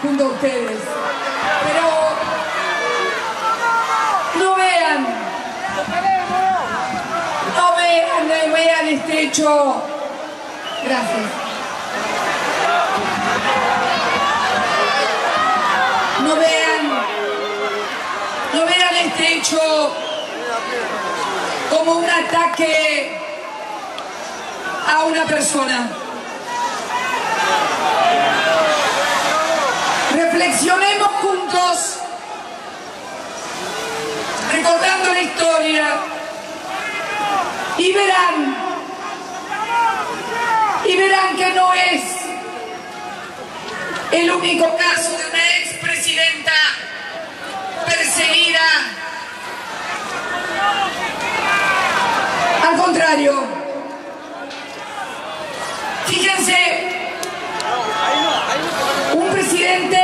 junto a ustedes. Pero no vean este hecho. Gracias. No vean este hecho como un ataque a una persona. Reflexionemos juntos, recordando la historia, y verán que no es el único caso de una expresidenta perseguida. Al contrario, fíjense, un presidente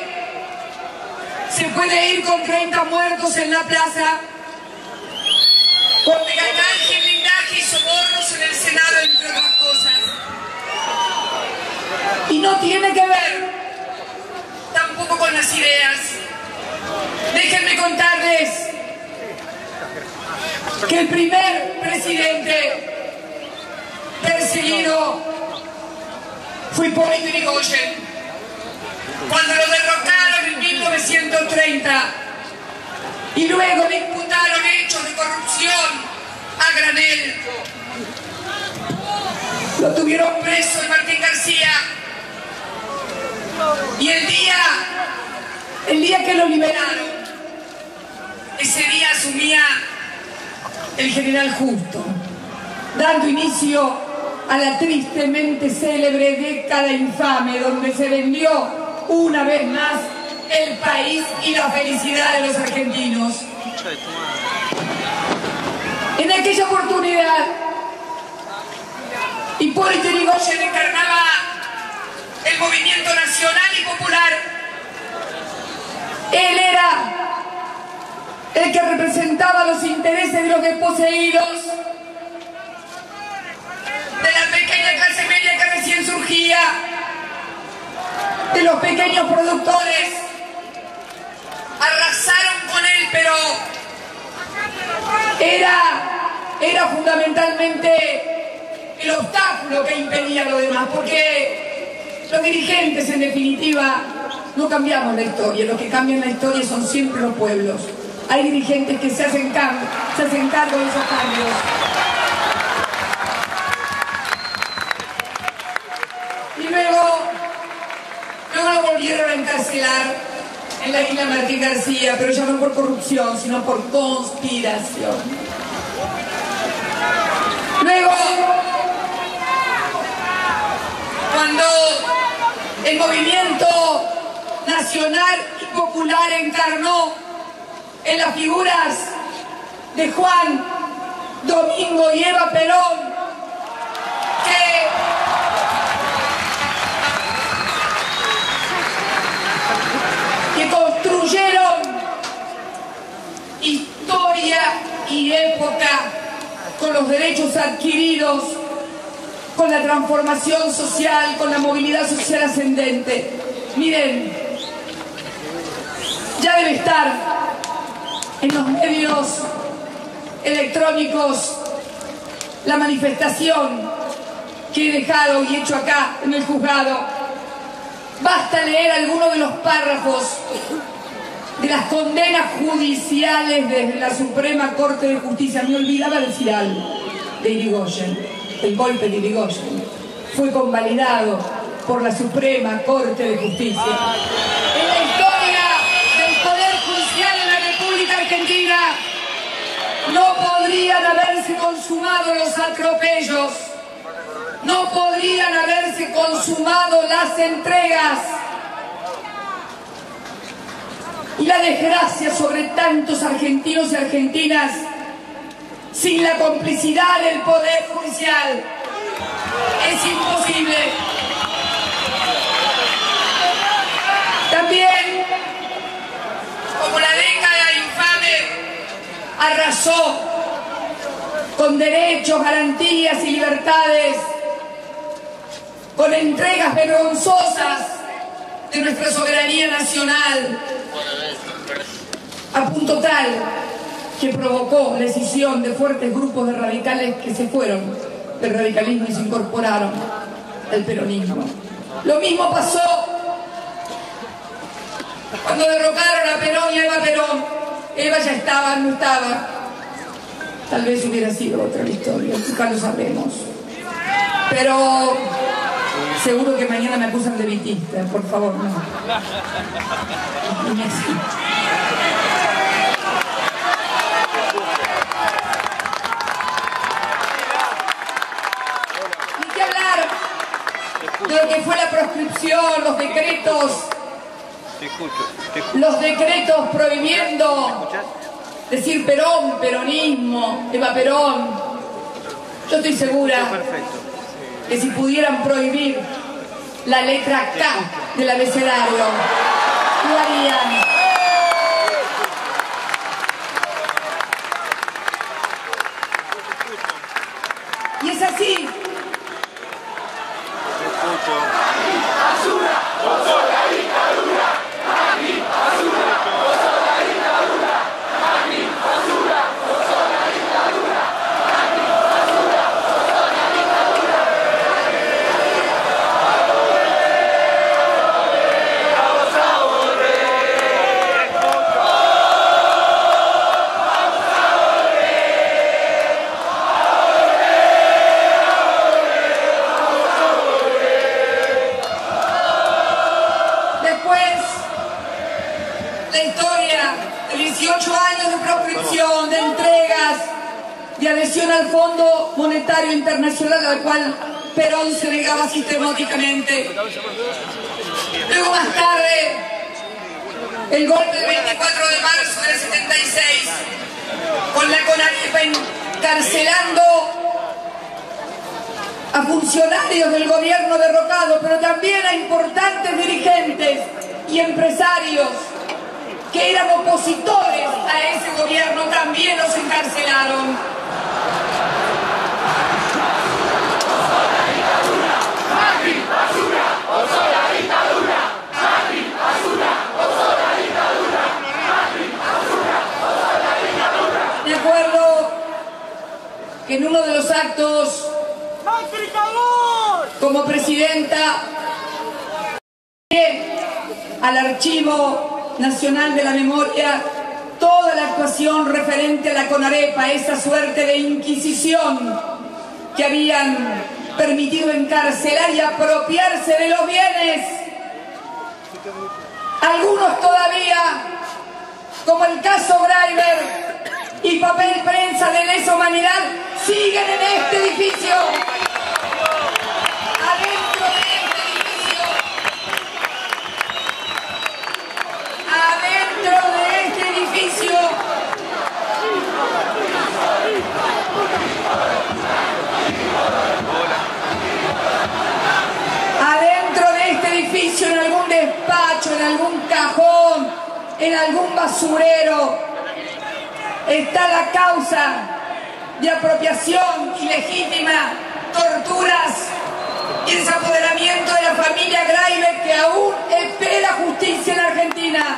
se puede ir con 30 muertos en la plaza, con megataje, blindaje y sobornos en el Senado, entre otras cosas. Y no tiene que ver tampoco con las ideas. Déjenme contarles que el primer presidente perseguido fue Hipólito Yrigoyen, cuando lo derrocaron en 1930 y luego le imputaron hechos de corrupción a granel. Lo tuvieron preso en Martín García, y el día que lo liberaron, ese día asumía el general Justo, dando inicio a la tristemente célebre década infame, donde se vendió una vez más el país y la felicidad de los argentinos. En aquella oportunidad, Hipólito Yrigoyen encarnaba el movimiento nacional y popular. Él era el que representaba los intereses de los desposeídos, de la pequeña clase media que recién surgía, de los pequeños productores. Arrasaron con él, pero era fundamentalmente el obstáculo que impedía lo demás, porque los dirigentes, en definitiva, no cambiamos la historia. Los que cambian la historia son siempre los pueblos. Hay dirigentes que se hacen cargo de esos cambios. Y luego lo volvieron a encarcelar en la isla Martín García, pero ya no por corrupción, sino por conspiración. Luego, cuando el movimiento nacional y popular encarnó en las figuras de Juan Domingo y Eva Perón, que construyeron historia y época con los derechos adquiridos, con la transformación social, con la movilidad social ascendente. Miren, ya debe estar en los medios electrónicos la manifestación que he dejado y hecho acá en el juzgado. Basta leer algunos de los párrafos de las condenas judiciales desde la Suprema Corte de Justicia. Me olvidaba decir algo de Yrigoyen. El golpe de Yrigoyen fue convalidado por la Suprema Corte de Justicia. En la historia del Poder Judicial en la República Argentina no podrían haberse consumado los atropellos, no podrían haberse consumado las entregas y la desgracia sobre tantos argentinos y argentinas sin la complicidad del Poder Judicial. Es imposible. También, como la década infame arrasó con derechos, garantías y libertades, con entregas vergonzosas de nuestra soberanía nacional, a punto tal que provocó la escisión de fuertes grupos de radicales que se fueron del radicalismo y se incorporaron al peronismo. Lo mismo pasó cuando derrocaron a Perón y a Eva Perón. Eva ya estaba, no estaba. Tal vez hubiera sido otra la historia, nunca lo sabremos. Pero seguro que mañana me acusan de vitista, por favor, no. Ni que hablar de lo que fue la proscripción, los decretos. Los decretos prohibiendo decir Perón, peronismo, Eva Perón. Yo estoy segura que si pudieran prohibir la letra K del abecedario, lo harían. Y es así. Basura, vos sos la dictadura. Macri, basura, vos sos la dictadura. Macri, basura, vos sos la dictadura. Macri, basura, vos sos la dictadura. Vamos a volver. Vamos a Después, la historia de 18 años de proscripción, de entregas, de adhesión al Fondo Monetario Internacional, al cual Perón se negaba sistemáticamente. Luego, más tarde, el golpe del 24 de marzo del 76, con la CONAREPA encarcelando a funcionarios del gobierno derrocado, pero también a importantes dirigentes y empresarios que eran opositores a ese gobierno, también los encarcelaron. Macri, basura, vos sos la dictadura. Macri, basura, vos sos la dictadura. Macri, basura, vos sos la dictadura. Me acuerdo que en uno de los actos, como presidenta, al Archivo Nacional de la Memoria toda la actuación referente a la CONAREPA, esa suerte de inquisición que habían permitido encarcelar y apropiarse de los bienes. Algunos todavía, como el caso Graiber y papel prensa de lesa humanidad, siguen en este edificio. Adentro de este edificio. Adentro de este edificio. Adentro de este edificio, en algún despacho, en algún cajón, en algún basurero, está la causa de apropiación ilegítima, torturas y desapoderamiento de la familia Graiber, que aún espera justicia en Argentina.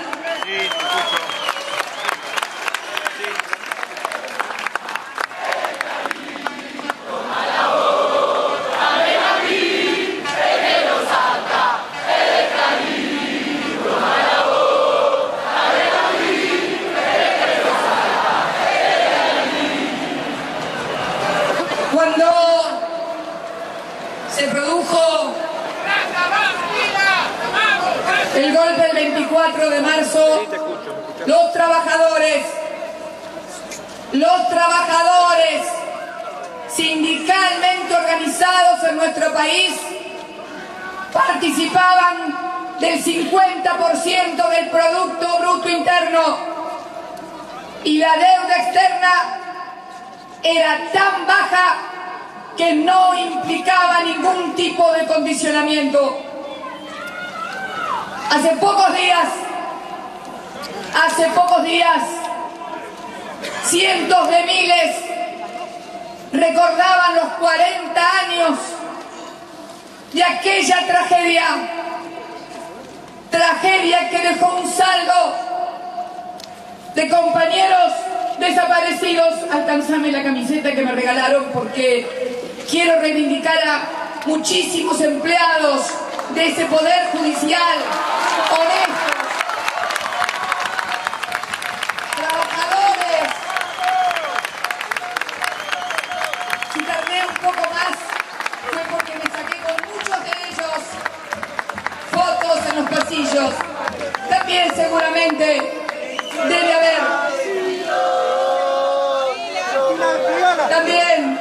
Cuando se produjo el golpe del 24 de marzo, los trabajadores sindicalmente organizados en nuestro país participaban del 50% del Producto Bruto Interno, y la deuda externa era tan baja que no implicaba ningún tipo de condicionamiento. Hace pocos días, cientos de miles recordaban los 40 años de aquella tragedia tragedia que dejó un saldo de compañeros desaparecidos. Alcanzame la camiseta que me regalaron porque quiero reivindicar a muchísimos empleados de ese poder judicial honesto, trabajadores. Si tardé un poco más fue porque me saqué con muchos de ellos fotos en los pasillos. También seguramente debe haber. También.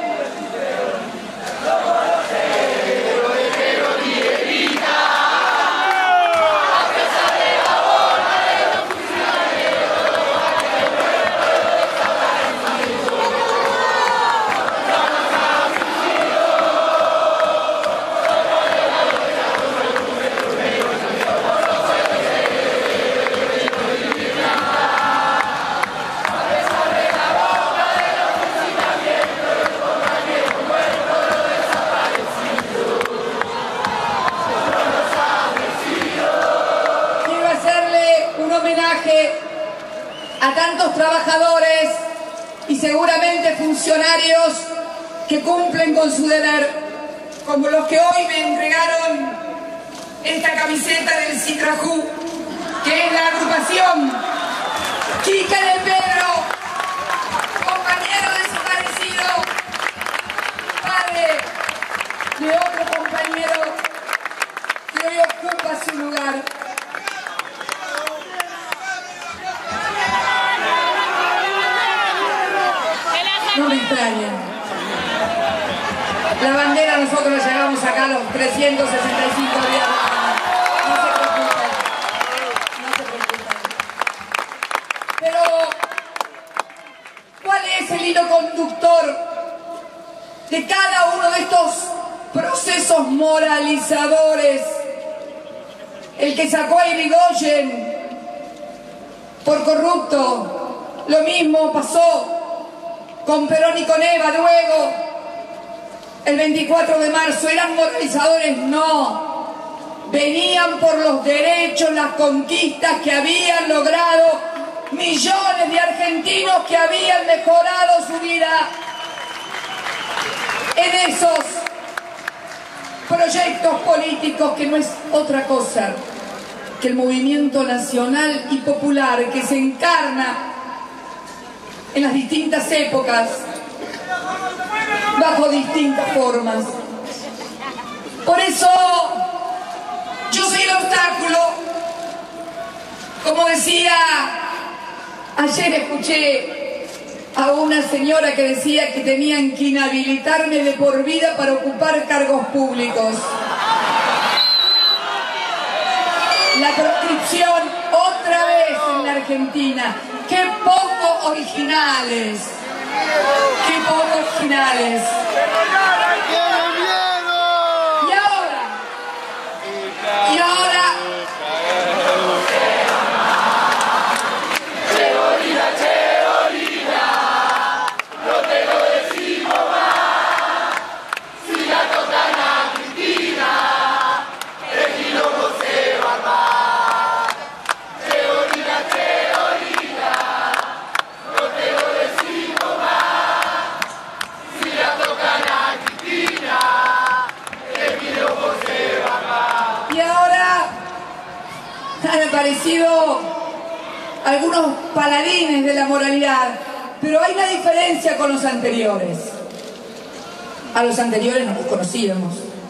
A tantos trabajadores y seguramente funcionarios que cumplen con su deber, como los que hoy me entregaron esta camiseta del Citrajú, que es la agrupación Chica de Pedro, compañero desaparecido, padre de otro compañero que hoy ocupa su lugar. No me extrañen. La bandera nosotros la llevamos acá a los 365 días. No se preocupen. No se preocupen. Pero, ¿cuál es el hilo conductor de cada uno de estos procesos moralizadores? El que sacó a Irigoyen por corrupto, lo mismo pasó con Perón y con Eva. Luego, el 24 de marzo, ¿eran moralizadores? No. Venían por los derechos, las conquistas que habían logrado millones de argentinos que habían mejorado su vida en esos proyectos políticos que no es otra cosa que el movimiento nacional y popular que se encarna en las distintas épocas, bajo distintas formas. Por eso, yo soy el obstáculo. Como decía, ayer escuché a una señora que decía que tenían que inhabilitarme de por vida para ocupar cargos públicos. La proscripción otra vez en la Argentina. ¡Qué poco originales! ¡Qué poco originales! Y ahora... Chebolina, Chebolina, no te lo decimos más. Si la tocan a Cristina, el quilombo se va más. Chebolina, Chebolina, no te lo decimos más. Si la tocan a Cristina, el quilombo se va más. Y ahora han aparecido algunos paladines de la moralidad, pero hay una diferencia con los anteriores. A los anteriores no los conocíamos.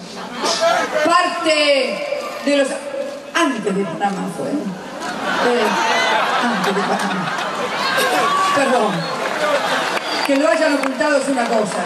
Parte de los... Antes de Panamá fue. Antes de Panamá. Perdón. Que lo hayan ocultado es una cosa.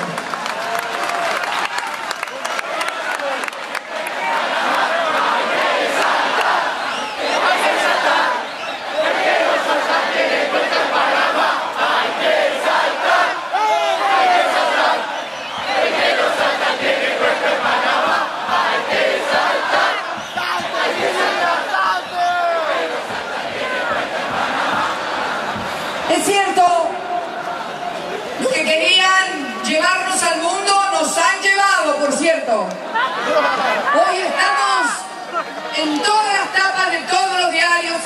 Es cierto, los que querían llevarnos al mundo nos han llevado, por cierto. Hoy estamos en todas las tapas de todos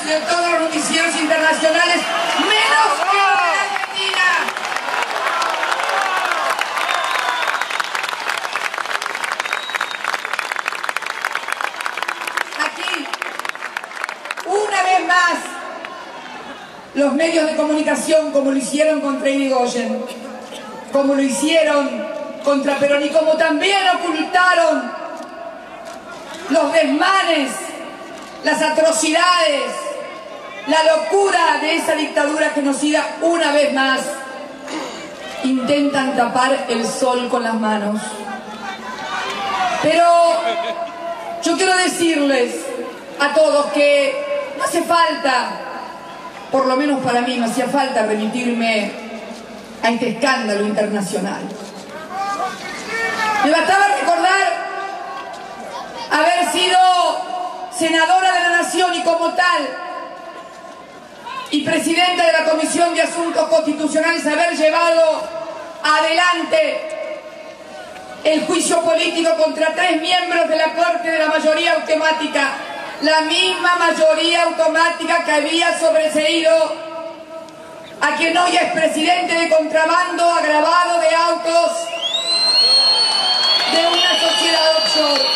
y de todos los noticieros internacionales, menos que los de Argentina. Aquí, una vez más, los medios de comunicación, como lo hicieron contra Irigoyen, como lo hicieron contra Perón y como también ocultaron los desmanes, las atrocidades, la locura de esa dictadura genocida, una vez más intentan tapar el sol con las manos. Pero yo quiero decirles a todos que no hace falta, por lo menos para mí no hacía falta remitirme a este escándalo internacional. Me bastaba recordar haber sido senadora de la Nación y como tal, y presidenta de la Comisión de Asuntos Constitucionales, haber llevado adelante el juicio político contra 3 miembros de la Corte de la mayoría automática, la misma mayoría automática que había sobreseído a quien hoy es presidente de contrabando agravado de autos de una sociedad offshore.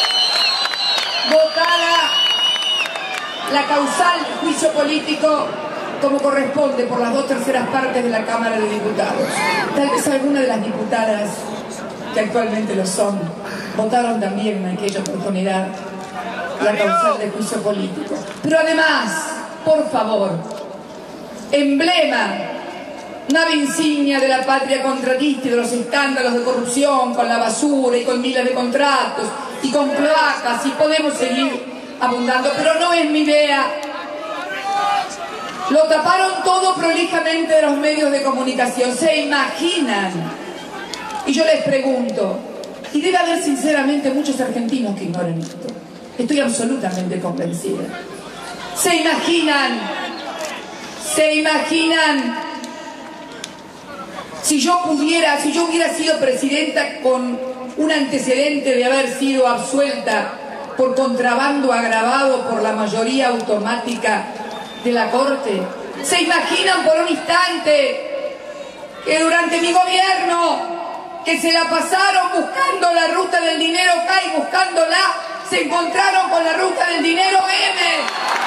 Votada la causal de juicio político como corresponde por las 2/3 partes de la Cámara de Diputados. Tal vez algunas de las diputadas que actualmente lo son votaron también en aquella oportunidad la causal de juicio político. Pero además, por favor, emblema, nave insignia de la patria contratista y de los escándalos de corrupción con la basura y con miles de contratos y con cloacas, y podemos seguir abundando, pero no es mi idea. Lo taparon todo prolijamente de los medios de comunicación. ¿Se imaginan? Y yo les pregunto, y debe haber sinceramente muchos argentinos que ignoran esto, estoy absolutamente convencida. ¿Se imaginan? ¿Se imaginan? Si yo hubiera sido presidenta con un antecedente de haber sido absuelta por contrabando agravado por la mayoría automática de la Corte, ¿se imaginan por un instante que durante mi gobierno, que se la pasaron buscando la ruta del dinero acá y buscándola, se encontraron con la ruta del dinero M?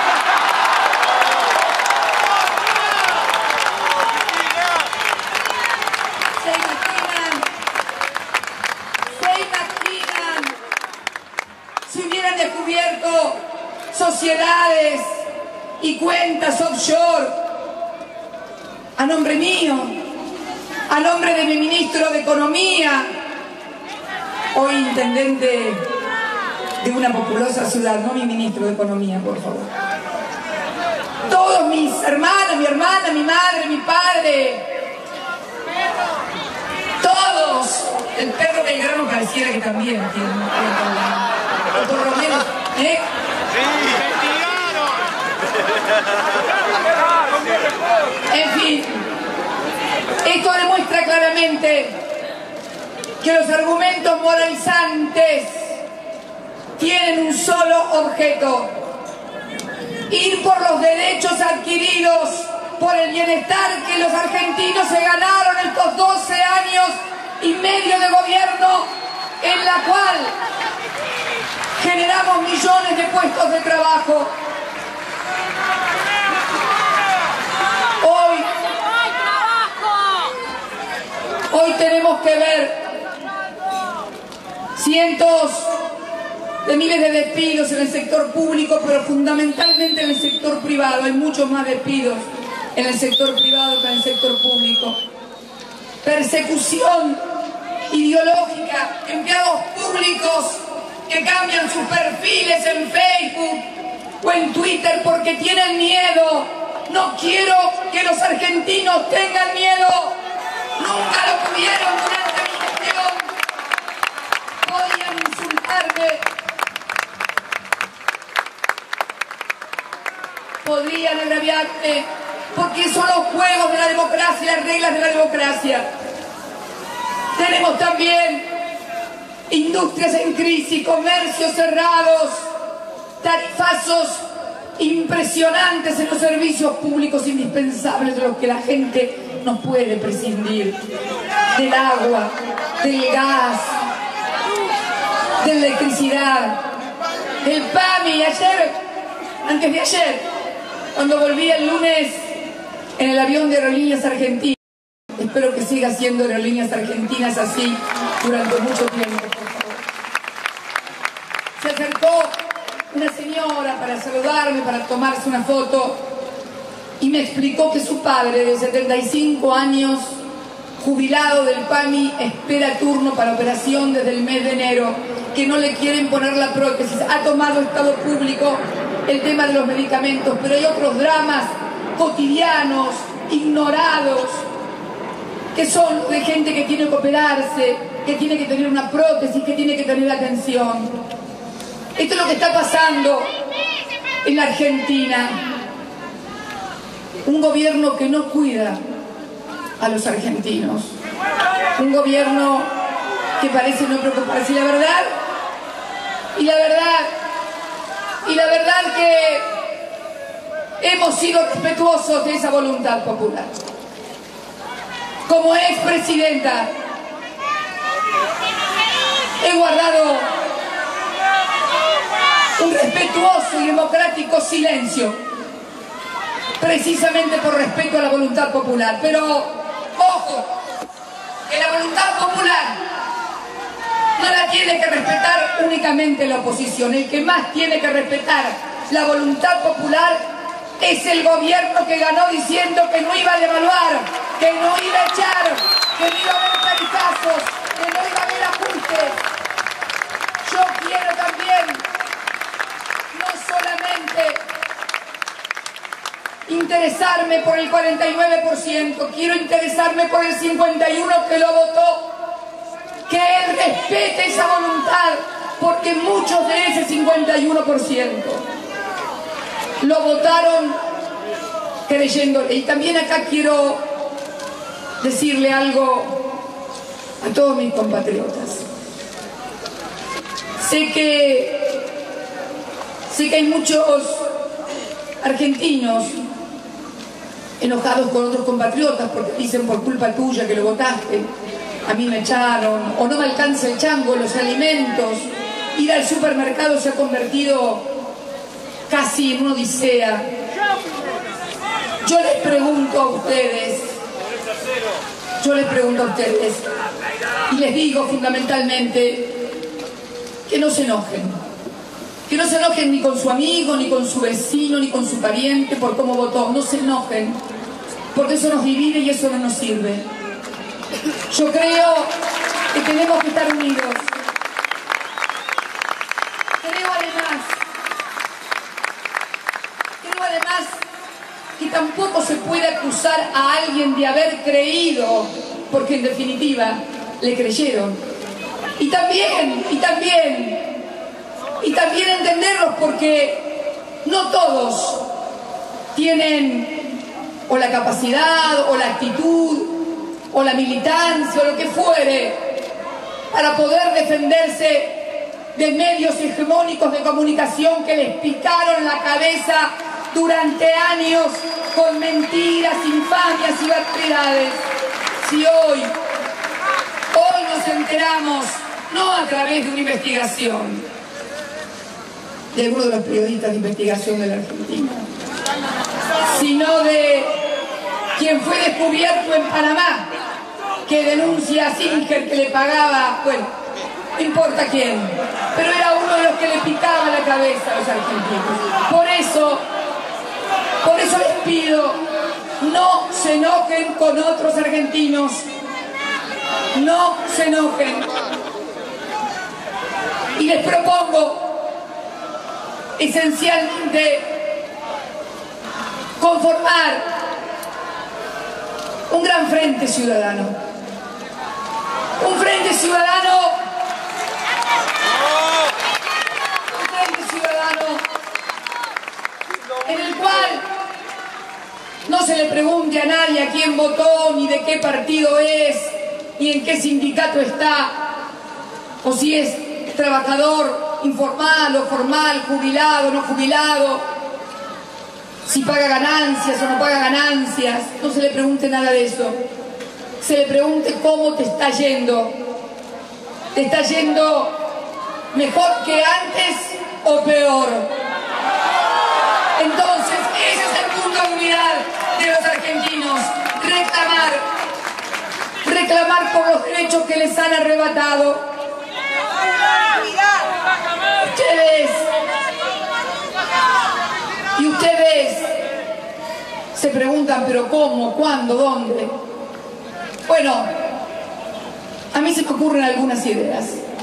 Si hubieran descubierto sociedades y cuentas offshore a nombre mío, a nombre de mi ministro de Economía, hoy intendente de una populosa ciudad, no mi ministro de Economía, por favor. Todos mis hermanos, mi hermana, mi madre, mi padre, todos. El perro Belgrano pareciera que también tiene un o por lo menos, ¿eh? En fin, esto demuestra claramente que los argumentos moralizantes tienen un solo objeto: ir por los derechos adquiridos, por el bienestar que los argentinos se ganaron estos 12 años y medio de gobierno, en la cual generamos millones de puestos de trabajo. Hoy tenemos que ver cientos de miles de despidos en el sector público, pero fundamentalmente en el sector privado. Hay muchos más despidos en el sector privado que en el sector público. Persecución ideológica, empleados públicos que cambian sus perfiles en Facebook o en Twitter porque tienen miedo. No quiero que los argentinos tengan miedo. Nunca lo tuvieron durante mi gestión. Podían insultarme, podrían agraviarme, porque son los juegos de la democracia, las reglas de la democracia. Tenemos también industrias en crisis, comercios cerrados, tarifazos impresionantes en los servicios públicos indispensables de los que la gente no puede prescindir. Del agua, del gas, de la electricidad, del PAMI. Antes de ayer, cuando volví el lunes en el avión de Aerolíneas Argentinas, espero que siga siendo Aerolíneas Argentinas así durante mucho tiempo, por favor. Se acercó una señora para saludarme, para tomarse una foto, y me explicó que su padre, de 75 años, jubilado del PAMI, espera turno para operación desde el mes de enero, que no le quieren poner la prótesis. Ha tomado Estado público el tema de los medicamentos, pero hay otros dramas cotidianos, ignorados, que son de gente que tiene que operarse, que tiene que tener una prótesis, que tiene que tener atención. Esto es lo que está pasando en la Argentina. Un gobierno que no cuida a los argentinos. Un gobierno que parece no preocuparse. Y la verdad que hemos sido respetuosos de esa voluntad popular. Como expresidenta, he guardado un respetuoso y democrático silencio, precisamente por respeto a la voluntad popular. Pero, ojo, que la voluntad popular no la tiene que respetar únicamente la oposición. El que más tiene que respetar la voluntad popular es el gobierno que ganó diciendo que no iba a devaluar, que no iba a echar, que no iba a haber tarifazos, que no iba a haber ajustes. Yo quiero también no solamente interesarme por el 49%, quiero interesarme por el 51% que lo votó, que él respete esa voluntad, porque muchos de ese 51% lo votaron creyéndole. Y también acá quiero decirle algo a todos mis compatriotas. Sé que hay muchos argentinos enojados con otros compatriotas porque dicen por culpa tuya que lo votaste, a mí me echaron, o no me alcanza el chango, los alimentos, ir al supermercado se ha convertido casi en una odisea. Yo les pregunto a ustedes, y les digo fundamentalmente que no se enojen. Que no se enojen ni con su amigo, ni con su vecino, ni con su pariente por cómo votó. No se enojen, porque eso nos divide y eso no nos sirve. Yo creo que tenemos que estar unidos. Creo además que tampoco se puede acusar a alguien de haber creído, porque en definitiva le creyeron. Y también entenderlos, porque no todos tienen o la capacidad o la actitud o la militancia o lo que fuere para poder defenderse de medios hegemónicos de comunicación que les picaron la cabeza durante años con mentiras, infamias y barbaridades. Si hoy nos enteramos, no a través de una investigación de alguno de los periodistas de investigación de la Argentina, sino de quien fue descubierto en Panamá, que denuncia a Singer, que le pagaba, bueno, no importa quién, pero era uno de los que le picaba la cabeza a los argentinos. Por eso les pido, no se enojen con otros argentinos, no se enojen. Y les propongo esencialmente conformar un gran frente ciudadano. Un frente ciudadano en el cual no se le pregunte a nadie a quién votó, ni de qué partido es, ni en qué sindicato está, o si es trabajador informal o formal, jubilado o no jubilado, si paga ganancias o no paga ganancias, no se le pregunte nada de eso. Se le pregunte cómo te está yendo. ¿Te está yendo mejor que antes o peor? Entonces, ese es el punto de unidad de los argentinos. Reclamar por los derechos que les han arrebatado. Ustedes se preguntan, pero ¿cómo? ¿Cuándo? ¿Dónde? Bueno, a mí se me ocurren algunas ideas.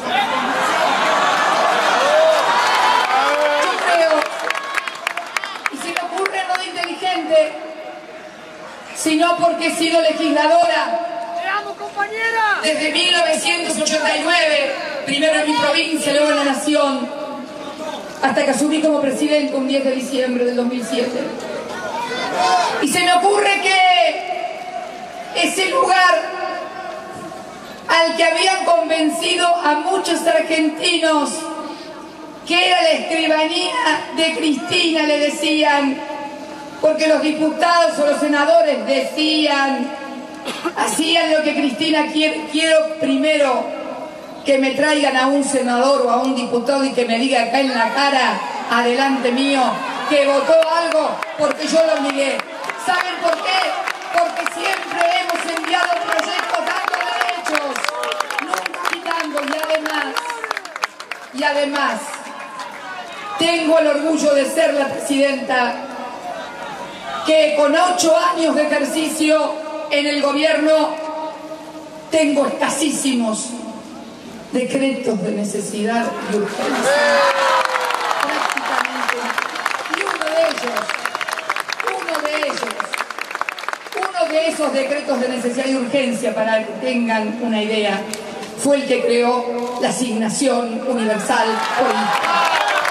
Yo creo, y se me ocurre no de inteligente, sino porque he sido legisladora desde 1989, primero en mi provincia, luego en la nación, hasta que asumí como presidente un 10 de diciembre del 2007. Y se me ocurre que ese lugar al que habían convencido a muchos argentinos que era la escribanía de Cristina, le decían, porque los diputados o los senadores decían, hacían lo que Cristina quiere. Quiero primero que me traigan a un senador o a un diputado y que me diga acá en la cara, adelante mío, que votó algo porque yo lo obligué. ¿Saben por qué? Porque siempre hemos enviado proyectos dando derechos, nunca quitando. Y además, tengo el orgullo de ser la presidenta que con 8 años de ejercicio en el gobierno tengo escasísimos decretos de necesidad y urgencia. Prácticamente. Y uno de esos decretos de necesidad y urgencia, para que tengan una idea, fue el que creó la asignación universal por hijo.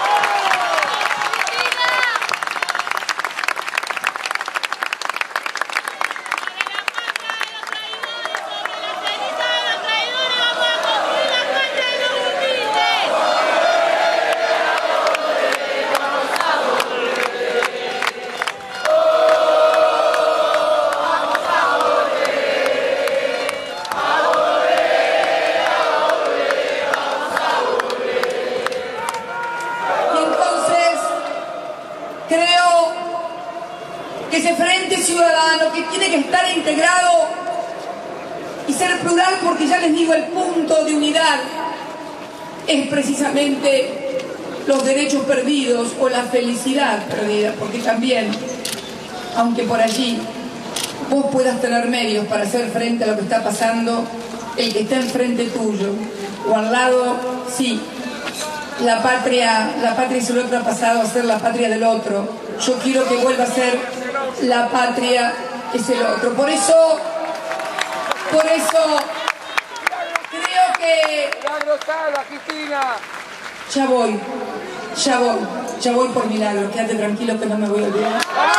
Porque ya les digo, el punto de unidad es precisamente los derechos perdidos o la felicidad perdida, porque también, aunque por allí vos puedas tener medios para hacer frente a lo que está pasando, el que está enfrente tuyo o al lado, sí, la patria es el otro, ha pasado a ser la patria del otro. Yo quiero que vuelva a ser la patria es el otro. Por eso creo que ya voy por milagro, quédate tranquilo que no me voy a olvidar.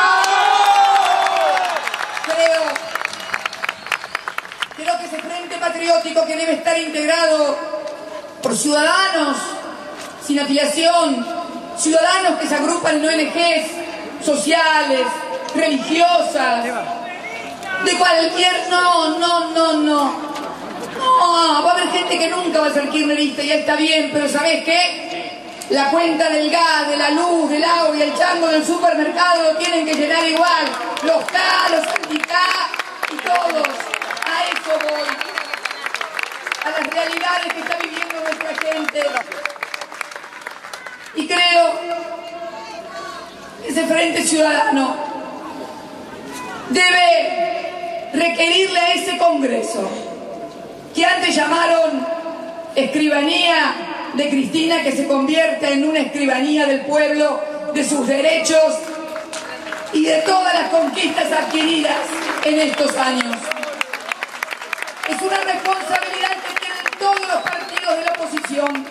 Creo que ese frente patriótico que debe estar integrado por ciudadanos sin afiliación, ciudadanos que se agrupan en ONGs sociales, religiosas, de cualquier... No, va a haber gente que nunca va a ser kirchnerista, ya está bien, pero ¿sabés qué? La cuenta del gas, de la luz, del agua y el chango del supermercado lo tienen que llenar igual. Los K, los anti-K y todos. A eso voy. A las realidades que está viviendo nuestra gente. Y creo que ese Frente Ciudadano debe requerirle a ese Congreso, que antes llamaron escribanía de Cristina, que se convierta en una escribanía del pueblo, de sus derechos y de todas las conquistas adquiridas en estos años. Es una responsabilidad que tienen todos los partidos de la oposición.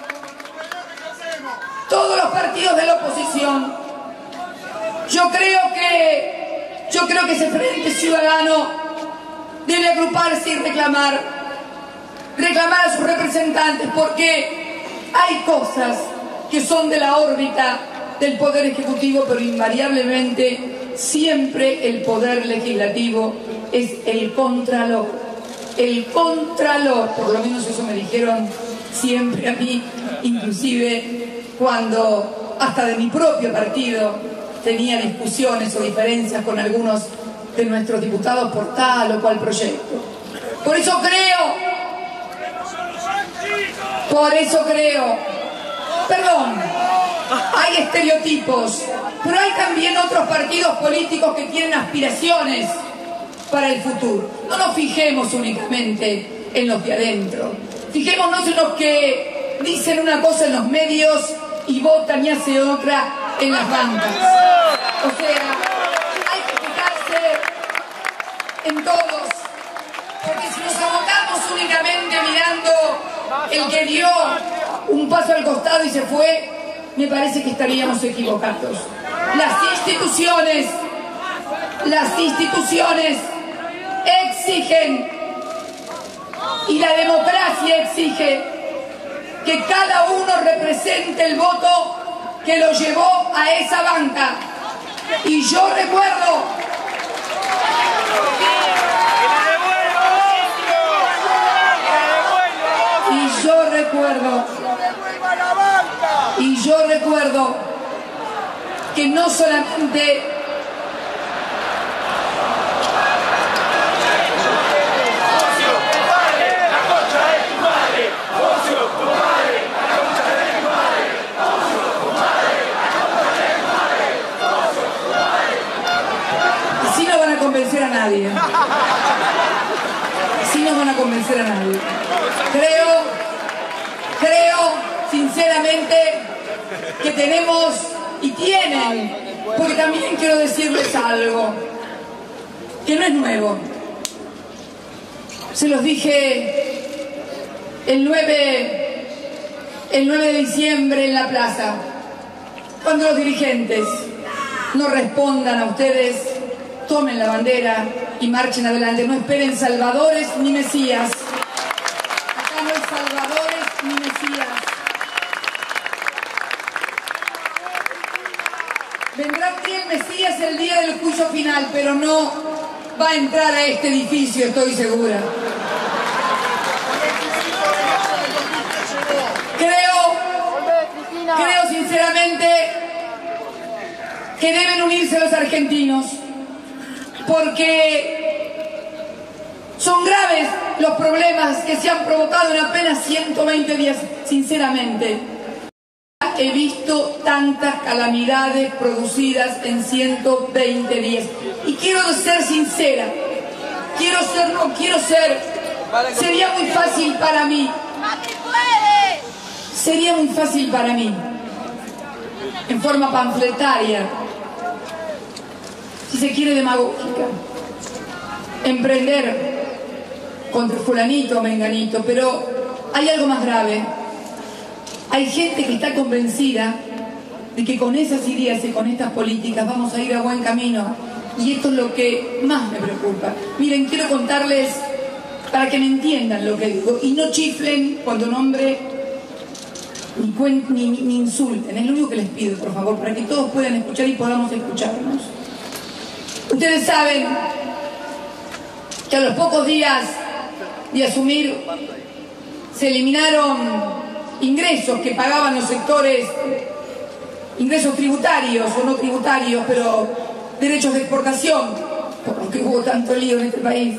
Todos los partidos de la oposición. Yo creo que ese Frente Ciudadano debe agruparse y reclamar a sus representantes, porque hay cosas que son de la órbita del Poder Ejecutivo, pero invariablemente siempre el poder legislativo es el contralor. El contralor, por lo menos eso me dijeron siempre a mí, inclusive cuando hasta de mi propio partido tenía discusiones o diferencias con algunos de nuestros diputados por tal o cual proyecto. Por eso creo, perdón, hay estereotipos, pero hay también otros partidos políticos que tienen aspiraciones para el futuro. No nos fijemos únicamente en los de adentro, fijémonos en los que dicen una cosa en los medios y votan y hacen otra en las bancas. O sea, hay que fijarse en todos, porque si nos abocamos únicamente mirando el que dio un paso al costado y se fue, me parece que estaríamos equivocados. Las instituciones exigen, y la democracia exige, que cada uno represente el voto que lo llevó a esa banca. Y yo recuerdo que no solamente así no van a convencer a nadie. Así no van a convencer a nadie. Creo sinceramente que tenemos y tienen, porque también quiero decirles algo que no es nuevo. Se los dije el 9 de diciembre en la plaza, cuando los dirigentes no respondan a ustedes, tomen la bandera y marchen adelante. No esperen salvadores ni mesías. Acá no hay salvadores ni mesías. Vendrá el Mesías el día del juicio final, pero no va a entrar a este edificio, estoy segura. Creo sinceramente que deben unirse los argentinos, porque son graves los problemas que se han provocado en apenas 120 días. Sinceramente, he visto tantas calamidades producidas en 120 días. Y quiero ser sincera, sería muy fácil para mí, en forma panfletaria, si se quiere demagógica, emprender contra fulanito o menganito, pero hay algo más grave. Hay gente que está convencida de que con esas ideas y con estas políticas vamos a ir a buen camino, y esto es lo que más me preocupa. Miren, quiero contarles para que me entiendan lo que digo y no chiflen cuando nombre ni insulten. Es lo único que les pido, por favor, para que todos puedan escuchar y podamos escucharnos. Ustedes saben que a los pocos días de asumir se eliminaron ingresos que pagaban los sectores, ingresos tributarios o no tributarios, pero derechos de exportación, por lo que hubo tanto lío en este país.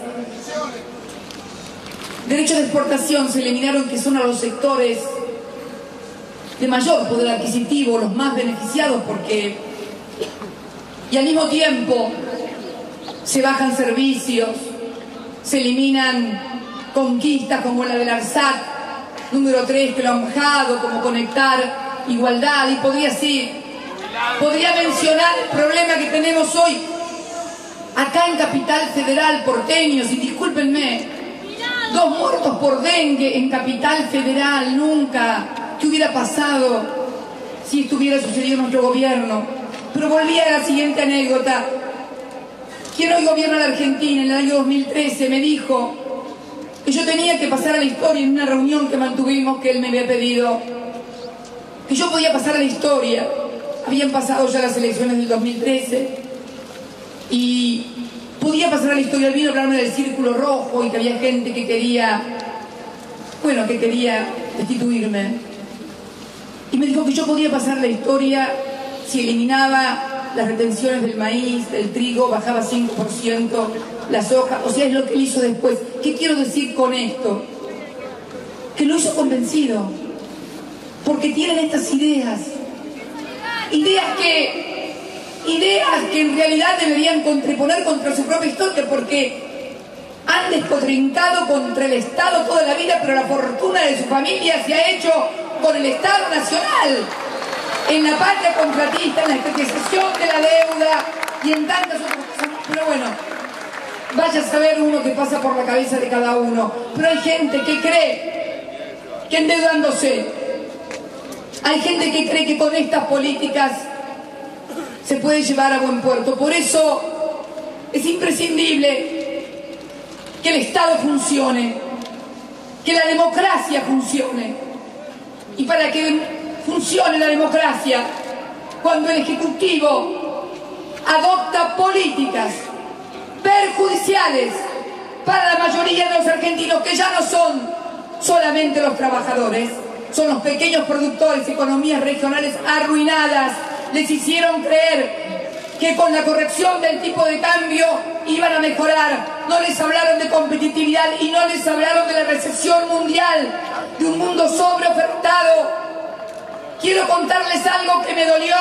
Derechos de exportación se eliminaron, que son a los sectores de mayor poder adquisitivo, los más beneficiados, porque, y al mismo tiempo se bajan servicios, se eliminan conquistas como la del ARSAT número 3, que lo han bajado, como conectar, igualdad, y podría mencionar el problema que tenemos hoy acá en Capital Federal, porteños, y discúlpenme, 2 muertos por dengue en Capital Federal, nunca. ¿Qué hubiera pasado si esto hubiera sucedido en nuestro gobierno? Pero volví a la siguiente anécdota. Quien hoy gobierna la Argentina, en el año 2013, me dijo que yo tenía que pasar a la historia en una reunión que mantuvimos, que él me había pedido, que yo podía pasar a la historia. Habían pasado ya las elecciones del 2013, y podía pasar a la historia. Él vino a hablarme del círculo rojo y que había gente que quería, bueno, que quería destituirme. Y me dijo que yo podía pasar la historia si eliminaba las retenciones del maíz, del trigo, bajaba 5% la soja. O sea, es lo que él hizo después. ¿Qué quiero decir con esto? Que lo hizo convencido, porque tienen estas ideas que en realidad deberían contraponer contra su propia historia, porque han despotrincado contra el Estado toda la vida, pero la fortuna de su familia se ha hecho con el Estado Nacional, en la patria contratista, en la estatización de la deuda y en tantas otras cosas. Pero bueno, vaya a saber uno que pasa por la cabeza de cada uno. Pero hay gente que cree que endeudándose, hay gente que cree que con estas políticas se puede llevar a buen puerto. Por eso es imprescindible que el Estado funcione, que la democracia funcione. Y para que funcione la democracia, cuando el Ejecutivo adopta políticas perjudiciales para la mayoría de los argentinos, que ya no son solamente los trabajadores, son los pequeños productores, economías regionales arruinadas. Les hicieron creer que con la corrección del tipo de cambio iban a mejorar. No les hablaron de competitividad y no les hablaron de la recesión mundial, de un mundo sobreofertado. Quiero contarles algo que me dolió.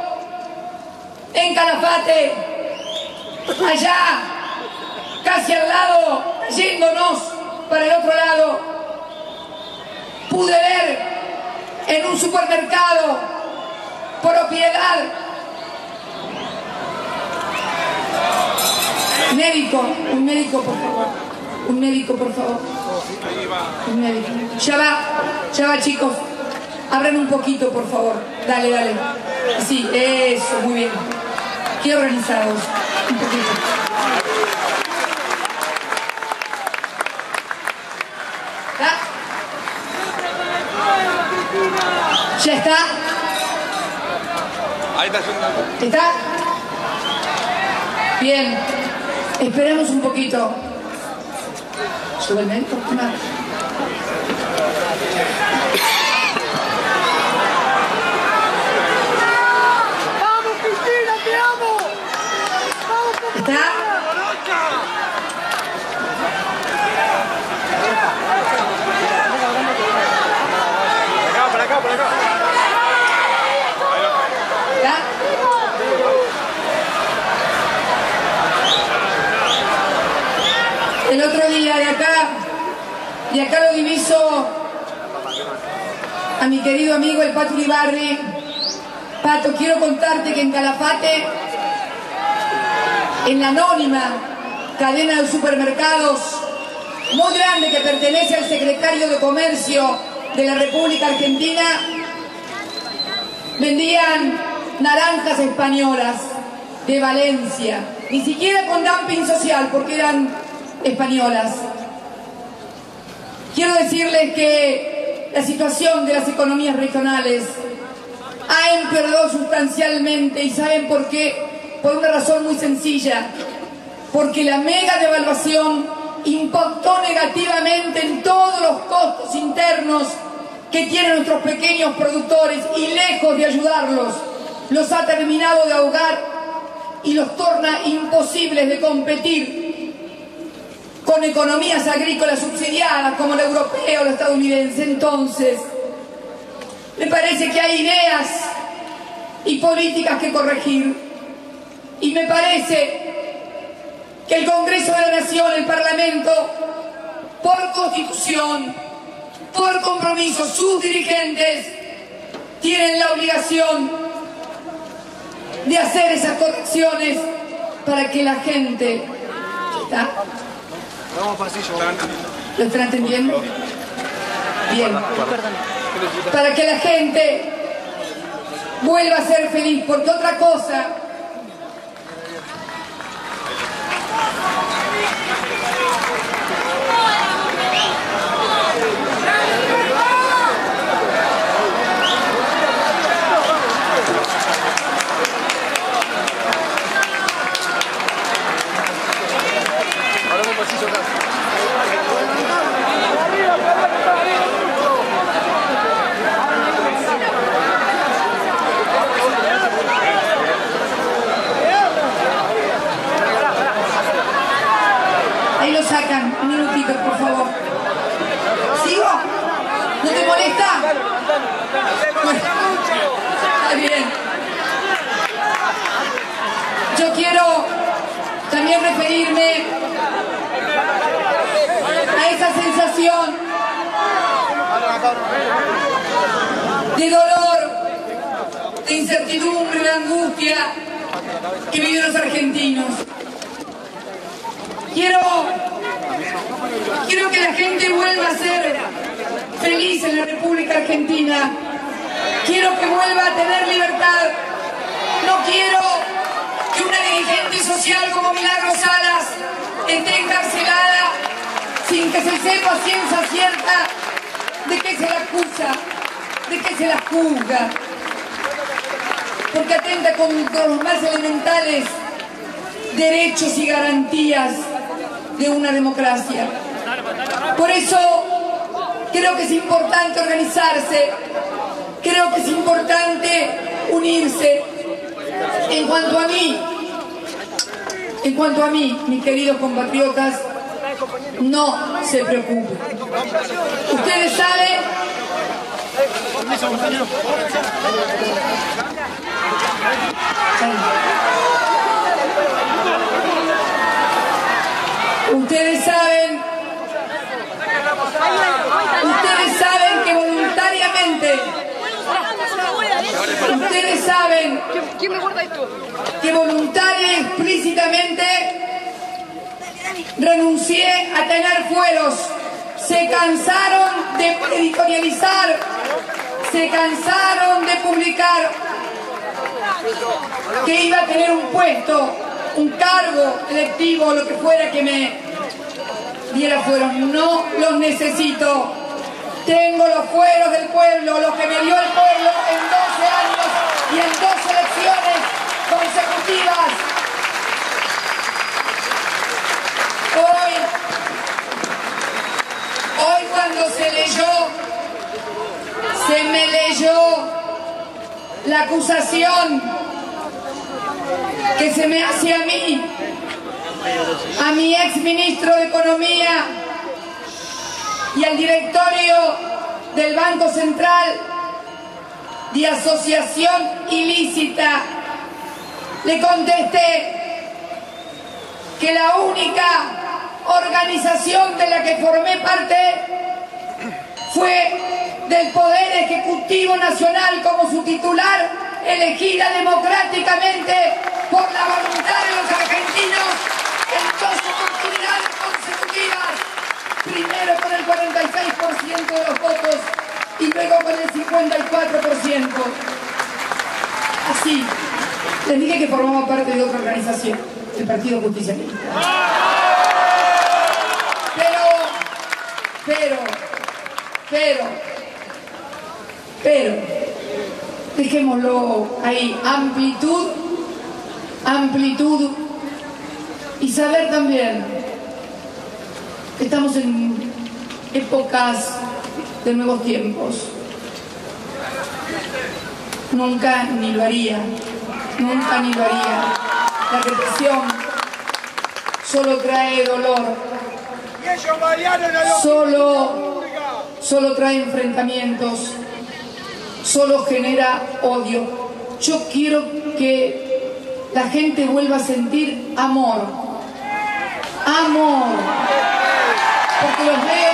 En Calafate, allá, casi al lado, yéndonos para el otro lado, pude ver en un supermercado propiedad, un médico por favor, un médico por favor, un médico. Ya va chicos, abran un poquito por favor, dale, sí, eso, muy bien, qué organizados, un poquito. ¿Ya está? ¿Está? Bien. Esperemos un poquito. ¿Sube el médico? ¡Vamos, Cristina, te amo! ¿Está? Por acá. ¿Está? El otro día de acá lo diviso a mi querido amigo el Pato Uribarri. Pato, quiero contarte que en Calafate, en la anónima cadena de supermercados muy grande que pertenece al secretario de Comercio de la República Argentina, vendían naranjas españolas de Valencia, ni siquiera con dumping social, porque eran españolas. Quiero decirles que la situación de las economías regionales ha empeorado sustancialmente. ¿Y saben por qué? Por una razón muy sencilla, porque la mega devaluación impactó negativamente en todos los costos internos que tienen nuestros pequeños productores, y lejos de ayudarlos, los ha terminado de ahogar y los torna imposibles de competir con economías agrícolas subsidiadas como la europea o la estadounidense. Entonces, me parece que hay ideas y políticas que corregir, y me parece que el Congreso de la Nación, el Parlamento, por Constitución, por compromiso, sus dirigentes tienen la obligación de hacer esas correcciones para que la gente... ¿Está? ¿Lo están entendiendo? Bien. Para que la gente vuelva a ser feliz, porque otra cosa... de dolor, de incertidumbre, de angustia que viven los argentinos. Quiero que la gente vuelva a ser feliz en la República Argentina. Quiero que vuelva a tener libertad. No quiero que una dirigente social como Milagros Salas esté encarcelada sin que se sepa a ciencia cierta de qué se la acusa, de qué se la juzga, porque atenta contra los más elementales derechos y garantías de una democracia. Por eso creo que es importante organizarse, creo que es importante unirse. En cuanto a mí, mis queridos compatriotas, no se preocupen. Ustedes saben que voluntariamente, que voluntaria y explícitamente renuncié a tener fueros. Se cansaron de editorializar, se cansaron de publicar que iba a tener un puesto, un cargo electivo, lo que fuera que me diera fueros. No los necesito. Tengo los fueros del pueblo, los que me dio el pueblo en 12 años y en 2 elecciones consecutivas. Hoy cuando se me leyó la acusación que se me hace a mi ex ministro de Economía y al directorio del Banco Central de asociación ilícita, le contesté que la única organización de la que formé parte fue del Poder Ejecutivo Nacional como su titular, elegida democráticamente por la voluntad de los argentinos en 2 oportunidades consecutivas, primero con el 46% de los votos y luego con el 54%. Así, les dije que formamos parte de otra organización, el Partido Justicialista. Pero, dejémoslo ahí, amplitud y saber también que estamos en épocas de nuevos tiempos. Nunca ni lo haría. La represión solo trae dolor, solo trae enfrentamientos, solo genera odio. Yo quiero que la gente vuelva a sentir amor, porque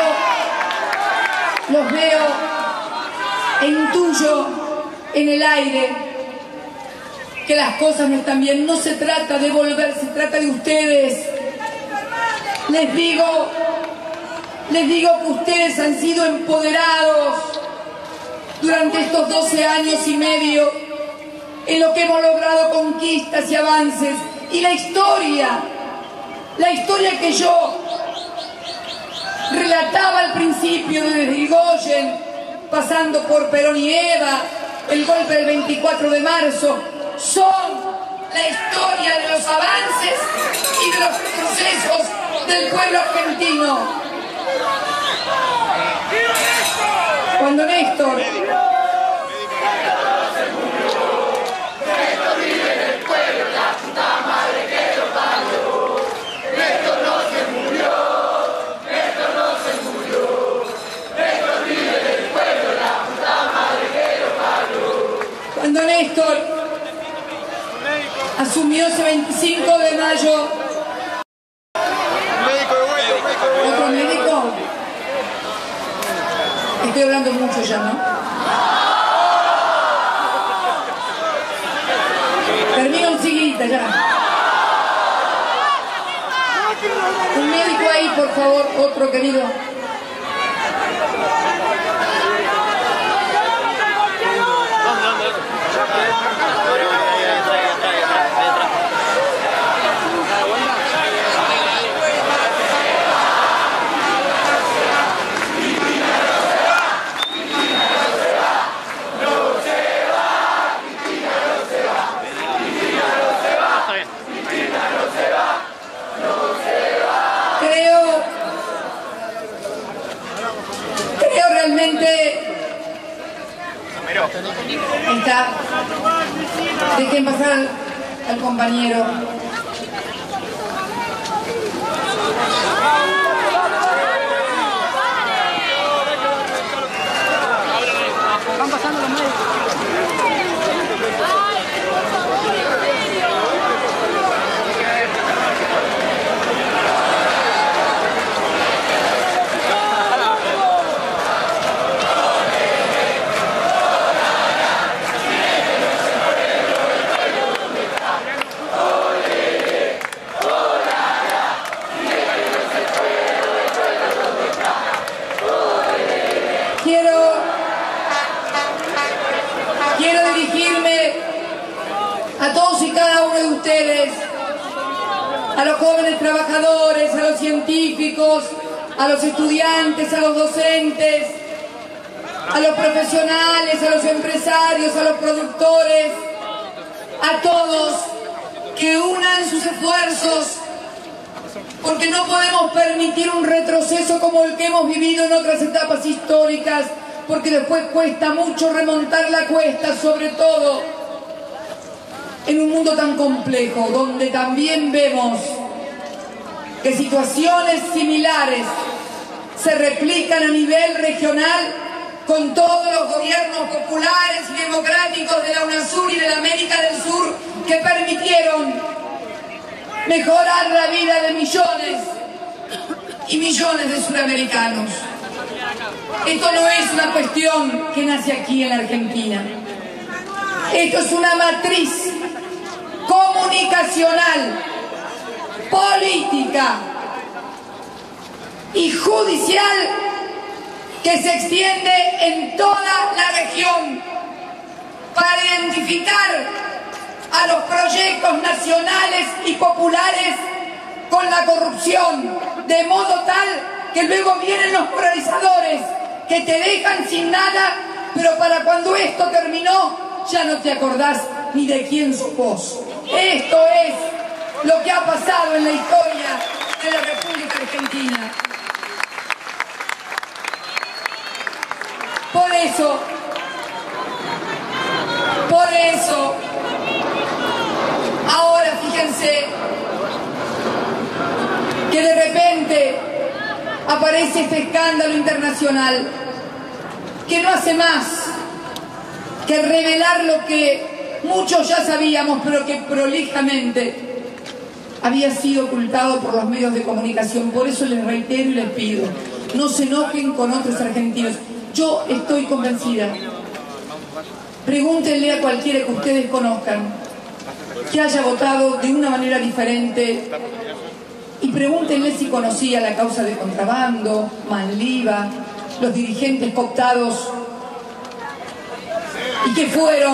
los veo e intuyo en el aire que las cosas no están bien. No se trata de volver, se trata de ustedes. Les digo que ustedes han sido empoderados durante estos 12 años y medio en lo que hemos logrado conquistas y avances. Y la historia que yo relataba al principio, desde Irigoyen, pasando por Perón y Eva, el golpe del 24 de marzo, son la historia de los avances y de los procesos del pueblo argentino. Cuando Néstor asumió ese 25 de mayo. ¿Otro médico? Estoy hablando mucho ya, ¿no? Termino enseguida ya. Un médico ahí, por favor, otro querido. Creo realmente está. Dejen pasar al compañero. Van pasando los médicos. Quiero dirigirme a todos y cada uno de ustedes, a los jóvenes trabajadores, a los científicos, a los estudiantes, a los docentes, a los profesionales, a los empresarios, a los productores, a todos que unan sus esfuerzos, porque no podemos permitir un retroceso como el que hemos vivido en otras etapas históricas, porque después cuesta mucho remontar la cuesta, sobre todo en un mundo tan complejo, donde también vemos que situaciones similares se replican a nivel regional con todos los gobiernos populares y democráticos de la UNASUR y de la América del Sur que permitieron mejorar la vida de millones y millones de sudamericanos. Esto no es una cuestión que nace aquí en la Argentina. Esto es una matriz comunicacional, política y judicial que se extiende en toda la región para identificar a los proyectos nacionales y populares con la corrupción, de modo tal que luego vienen los moralizadores que te dejan sin nada, pero para cuando esto terminó ya no te acordás ni de quién sos vos. Esto es lo que ha pasado en la historia de la República Argentina. Por eso, ahora fíjense que de repente aparece este escándalo internacional que no hace más que revelar lo que muchos ya sabíamos, pero que prolijamente había sido ocultado por los medios de comunicación. Por eso les reitero y les pido, no se enojen con otros argentinos. Yo estoy convencida. Pregúntenle a cualquiera que ustedes conozcan que haya votado de una manera diferente y pregúntenle si conocía la causa de contrabando, Manliva, los dirigentes cooptados y que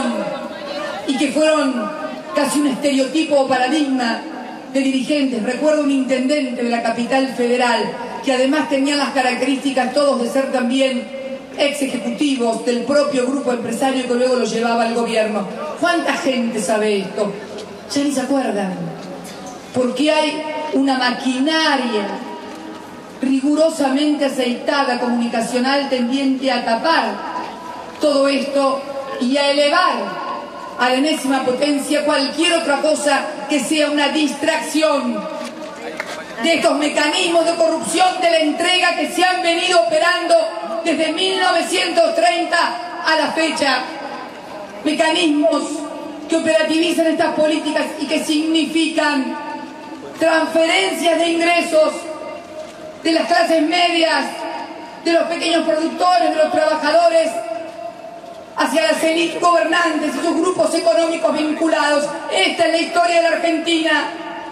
fueron casi un estereotipo o paradigma de dirigentes. Recuerdo un intendente de la capital federal que además tenía las características todos de ser también ex ejecutivos del propio grupo empresario que luego lo llevaba al gobierno. ¿Cuánta gente sabe esto? Ya ni se acuerdan, porque hay una maquinaria rigurosamente aceitada comunicacional tendiente a tapar todo esto y a elevar a la enésima potencia cualquier otra cosa que sea una distracción de estos mecanismos de corrupción de la entrega que se han venido operando desde 1930 a la fecha. Mecanismos que operativizan estas políticas y que significan transferencias de ingresos de las clases medias de los pequeños productores, de los trabajadores, hacia las élites gobernantes y sus grupos económicos vinculados. Esta es la historia de la Argentina.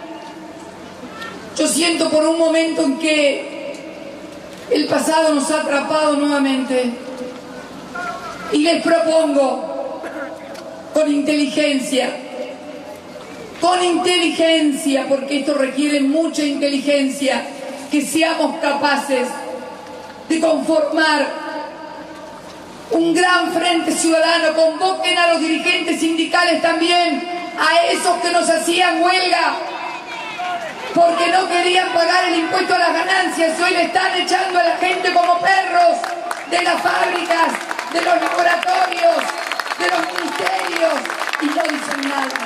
Yo siento por un momento en que el pasado nos ha atrapado nuevamente y les propongo con inteligencia, porque esto requiere mucha inteligencia, que seamos capaces de conformar un gran frente ciudadano. Convoquen a los dirigentes sindicales también, a esos que nos hacían huelga porque no querían pagar el impuesto a las ganancias. Hoy le están echando a la gente como perros de las fábricas, de los laboratorios, de los ministerios, y no dicen nada.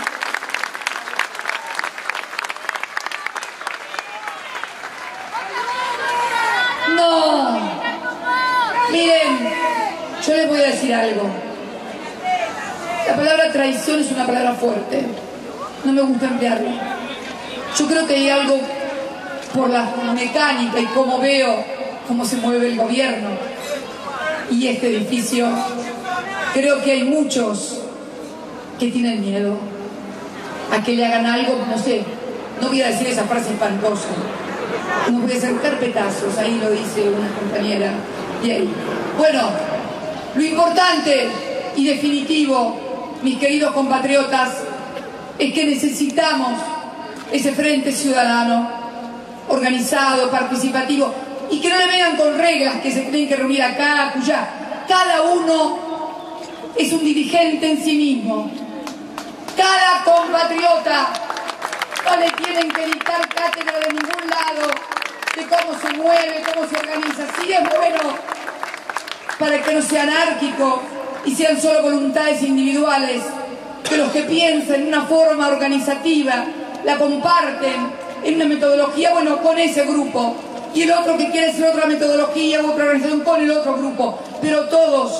No, miren, yo les voy a decir algo. La palabra traición es una palabra fuerte, no me gusta emplearla. Yo creo que hay algo por la mecánica y cómo veo cómo se mueve el gobierno y este edificio. Creo que hay muchos que tienen miedo a que le hagan algo, no sé, no voy a decir esa frase espantosa, no voy a hacer carpetazos, ahí lo dice una compañera de ahí. Bueno, lo importante y definitivo, mis queridos compatriotas, es que necesitamos ese frente ciudadano organizado, participativo, y que no le vengan con reglas que se tienen que reunir acá, acullá. Cada uno es un dirigente en sí mismo. Cada compatriota, no le tienen que dictar cátedra de ningún lado de cómo se mueve, cómo se organiza. Sí es bueno para que no sea anárquico y sean solo voluntades individuales, que los que piensan en una forma organizativa la comparten en una metodología, bueno, con ese grupo, y el otro que quiere hacer otra metodología u otra organización con el otro grupo, pero todos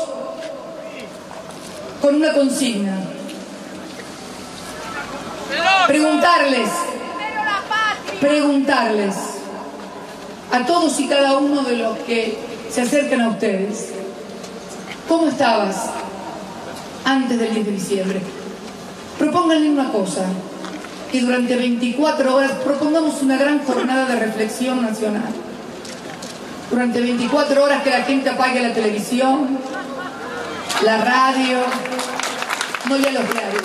con una consigna: preguntarles a todos y cada uno de los que se acercan a ustedes: ¿cómo estabas antes del 10 de diciembre? Propónganle una cosa, que durante 24 horas propongamos una gran jornada de reflexión nacional. Durante 24 horas que la gente apague la televisión, la radio, no lea los diarios.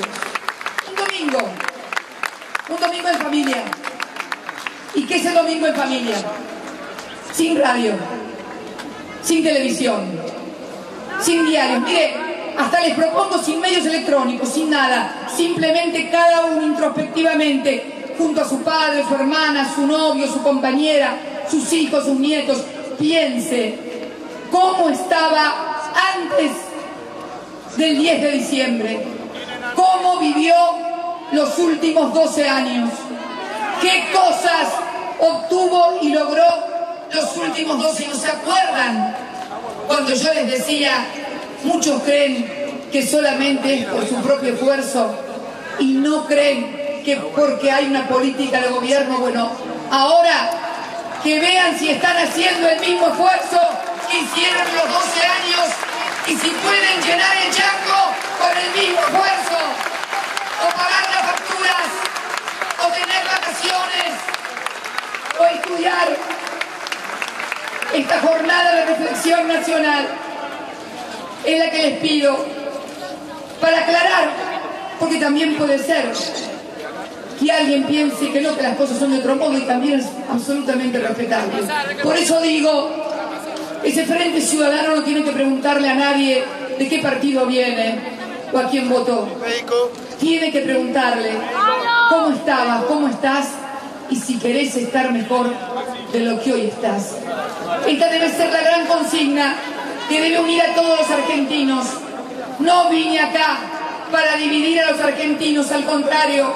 Un domingo en familia. ¿Y qué es el domingo en familia? Sin radio, sin televisión, sin diarios. Mire, hasta les propongo sin medios electrónicos, sin nada. Simplemente cada uno introspectivamente, junto a su padre, su hermana, su novio, su compañera, sus hijos, sus nietos, piense cómo estaba antes del 10 de diciembre, cómo vivió los últimos 12 años, qué cosas obtuvo y logró los últimos 12 años. ¿Se acuerdan cuando yo les decía, muchos creen que solamente es por su propio esfuerzo y no creen que porque hay una política de gobierno? Bueno, ahora que vean si están haciendo el mismo esfuerzo que hicieron los 12 años y si pueden llenar el chango con el mismo esfuerzo, o pagar las facturas, o tener vacaciones, o estudiar. Esta jornada de reflexión nacional es la que les pido para aclarar, porque también puede ser que alguien piense que no, que las cosas son de otro modo, y también es absolutamente respetable. Por eso digo, ese Frente Ciudadano no tiene que preguntarle a nadie de qué partido viene o a quién votó. Tiene que preguntarle cómo estabas, cómo estás, y si querés estar mejor de lo que hoy estás. Esta debe ser la gran consigna que debe unir a todos los argentinos. No vine acá para dividir a los argentinos, al contrario.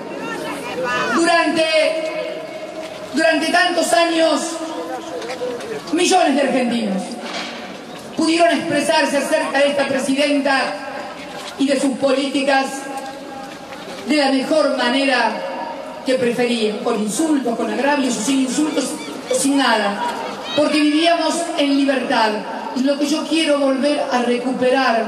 Durante tantos años, millones de argentinos pudieron expresarse acerca de esta presidenta y de sus políticas de la mejor manera que preferían, con insultos, con agravios, o sin insultos, sin nada. porque vivíamos en libertad. Y lo que yo quiero volver a recuperar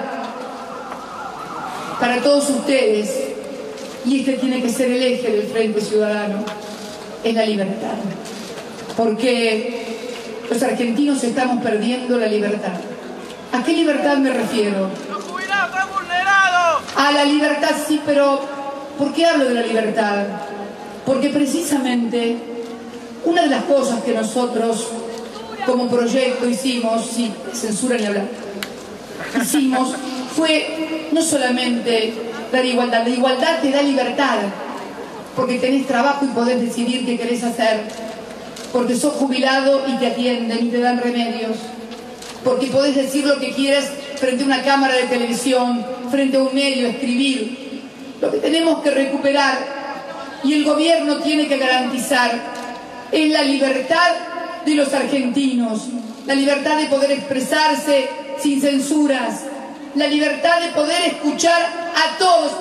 para todos ustedes, y este tiene que ser el eje del Frente Ciudadano, es la libertad. Porque los argentinos estamos perdiendo la libertad. ¿A qué libertad me refiero? ¡Los jubilados están vulnerados! A la libertad, sí, pero ¿por qué hablo de la libertad? Porque precisamente una de las cosas que nosotros como proyecto hicimos, sí, censura ni hablar, hicimos fue no solamente dar igualdad. La igualdad te da libertad, porque tenés trabajo y podés decidir qué querés hacer, porque sos jubilado y te atienden y te dan remedios, porque podés decir lo que quieras frente a una cámara de televisión, frente a un medio, escribir. Lo que tenemos que recuperar y el gobierno tiene que garantizar es la libertad de los argentinos, la libertad de poder expresarse sin censuras, la libertad de poder escuchar a todos,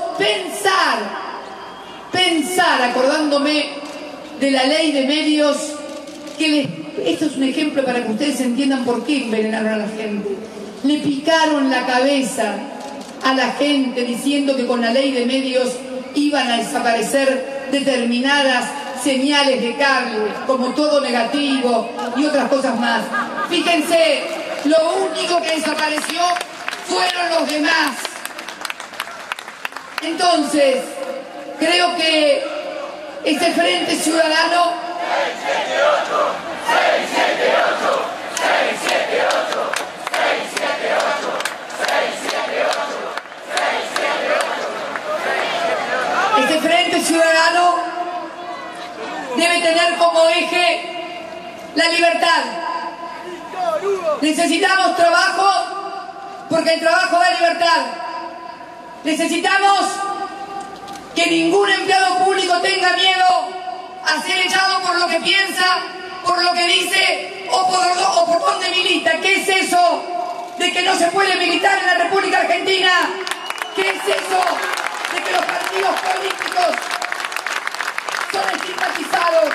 pensar, acordándome de la ley de medios, esto es un ejemplo para que ustedes entiendan por qué envenenaron a la gente. Le picaron la cabeza a la gente diciendo que con la ley de medios iban a desaparecer determinadas señales de cable, como Todo Negativo y otras cosas más. Fíjense, lo único que desapareció fueron los demás. Entonces, creo que este Frente Ciudadano 678, 678, 678, 678, 678, 678. Este Frente Ciudadano debe tener como eje la libertad. Necesitamos trabajo porque el trabajo da libertad. Necesitamos que ningún empleado público tenga miedo a ser echado por lo que piensa, por lo que dice o por dónde milita. ¿Qué es eso de que no se puede militar en la República Argentina? ¿Qué es eso de que los partidos políticos son estigmatizados?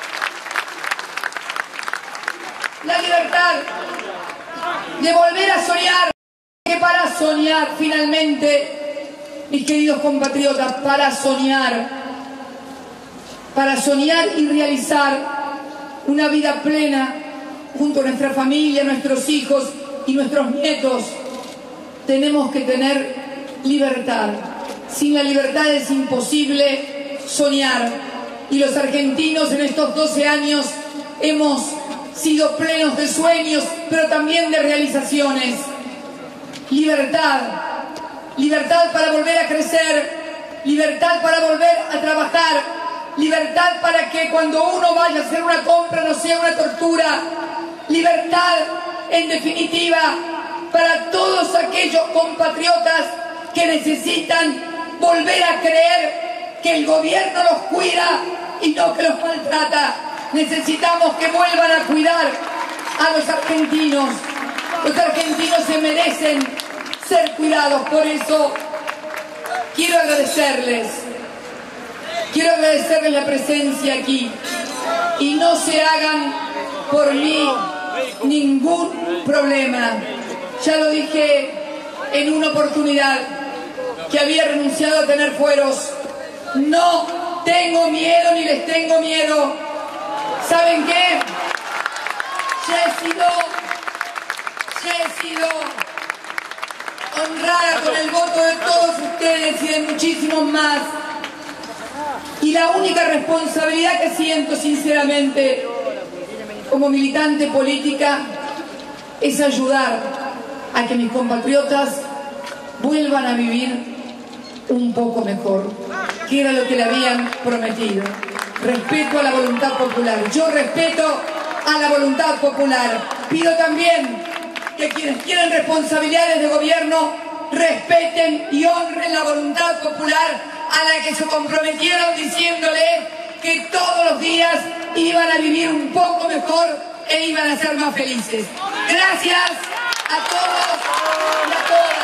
La libertad de volver a soñar, que para soñar finalmente, mis queridos compatriotas, para soñar y realizar una vida plena junto a nuestra familia, nuestros hijos y nuestros nietos, tenemos que tener libertad. Sin la libertad es imposible soñar. Y los argentinos en estos 12 años hemos sido plenos de sueños, pero también de realizaciones. Libertad, libertad para volver a crecer, libertad para volver a trabajar, libertad para que cuando uno vaya a hacer una compra no sea una tortura, libertad, en definitiva, para todos aquellos compatriotas que necesitan volver a creer que el gobierno los cuida y no que los maltrata. Necesitamos que vuelvan a cuidar a los argentinos. Los argentinos se merecen ser cuidados. Por eso quiero agradecerles la presencia aquí, y no se hagan por mí ningún problema. Ya lo dije en una oportunidad que había renunciado a tener fueros. No tengo miedo ni les tengo miedo. ¿Saben qué? Ya he sido honrada con el voto de todos ustedes y de muchísimos más. Y la única responsabilidad que siento sinceramente como militante política es ayudar a que mis compatriotas vuelvan a vivir un poco mejor, que era lo que le habían prometido. Respeto a la voluntad popular. Yo respeto a la voluntad popular. Pido también que quienes quieren responsabilidades de gobierno respeten y honren la voluntad popular a la que se comprometieron diciéndole que todos los días iban a vivir un poco mejor e iban a ser más felices. Gracias a todos y a todas.